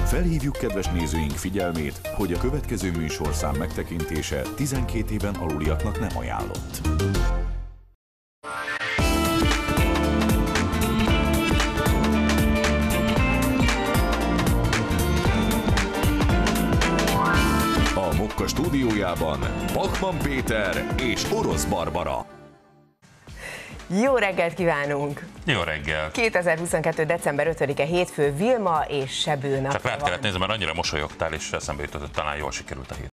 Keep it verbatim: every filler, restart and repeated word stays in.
Felhívjuk kedves nézőink figyelmét, hogy a következő műsorszám megtekintése tizenkét éven aluliaknak nem ajánlott. A Mokka stúdiójában Bachmann Péter és Orosz Barbara. Jó reggelt kívánunk! Jó reggel! kétezer-huszonkettő. december ötödike hétfő, Vilma és Sebő napja Csak rád van. kellett nézni, mert annyira mosolyogtál, és eszembe jutott, hogy talán jól sikerült a hét.